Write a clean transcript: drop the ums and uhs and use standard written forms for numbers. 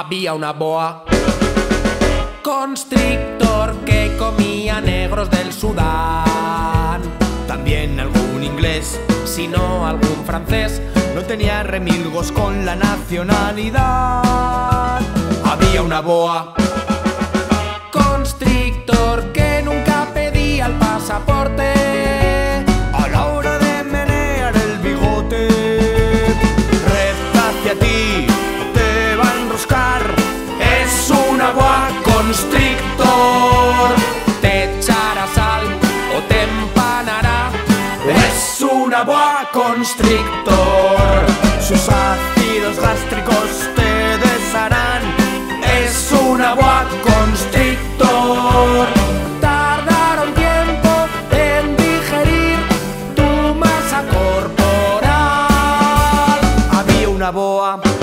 Había una boa constrictor que comía negros del Sudán. También algún inglés, si no algún francés. No tenía remilgos con la nacionalidad. Había una boa constrictor que nunca pedía el pasaporte a la hora de menear el bigote. Recta hacia ti, te va a enroscar. Es una boa constrictor. Te echará sal o te empanará. Es una boa constrictor. Sus ácidos gástricos te desharán. Es una boa constrictor. Tardará un tiempo en digerir tu masa corporal. Había una boa